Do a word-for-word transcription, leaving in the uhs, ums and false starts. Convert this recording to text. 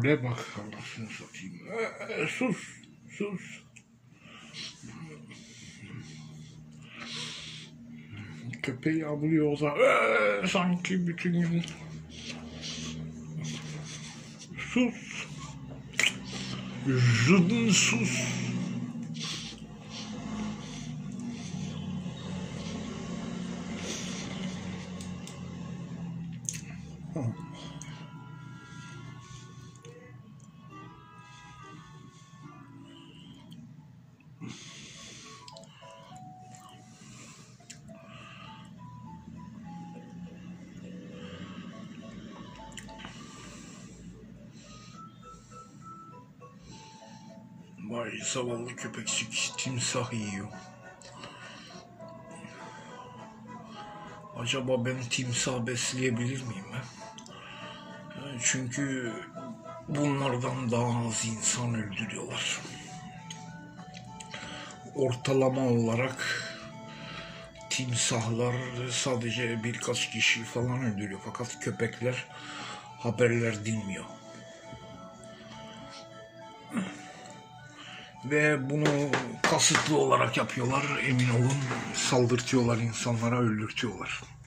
Trole bak, anasını satayım. Ee, sus, sus. Köpeği avlıyor o da. Ee, sanki bütün gün. Sus. Zıdın sus. Vay zavallı köpekçik timsah yiyor. Acaba ben timsah besleyebilir miyim? He? Çünkü bunlardan daha az insan öldürüyorlar. Ortalama olarak timsahlar sadece birkaç kişi falan öldürüyor. Fakat köpekler haberler dinmiyor. Ve bunu kasıtlı olarak yapıyorlar, emin olun, saldırtıyorlar insanlara, öldürtüyorlar.